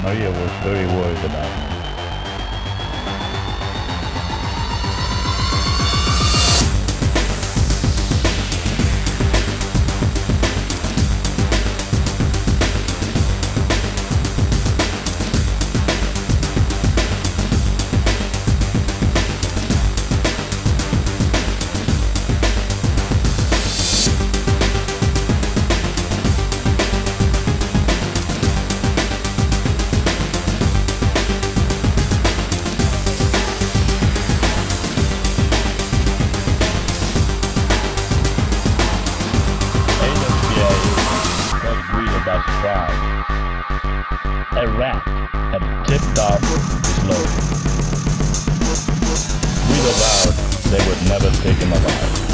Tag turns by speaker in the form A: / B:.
A: Maria was very worried about him. A rat had tipped off his load. We vowed they would never take him alive.